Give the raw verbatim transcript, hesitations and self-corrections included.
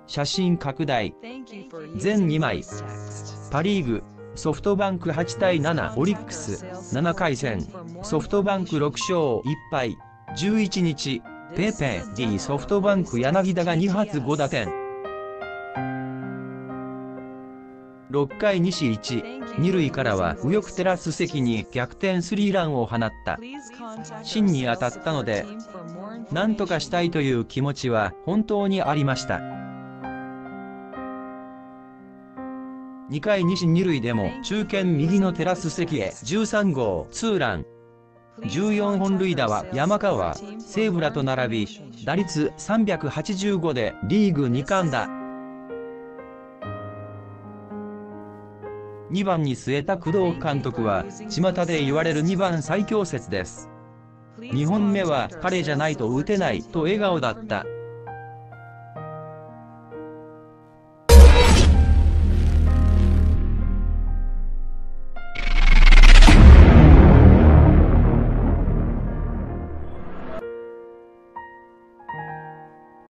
写真拡大。全にまい。パ・リーグ、ソフトバンクはちたいなな、オリックス、ななかい戦、ソフトバンクろくしょういっぱい、じゅういちにち、ペーペー D ソフトバンク柳田がに発ご打点。ろっかい西いち、に塁からは右翼テラス席に逆転スリーランを放った。芯に当たったので、なんとかしたいという気持ちは本当にありました。にかい西に塁でも中堅右のテラス席へじゅうさんごうツーラン。じゅうよんほん塁打は山川、西武らと並び、打率さんびゃくはちじゅうごでリーグに冠打。にばんに据えた工藤監督は、巷で言われるにばん最強説です。にほんめは彼じゃないと打てないと笑顔だった。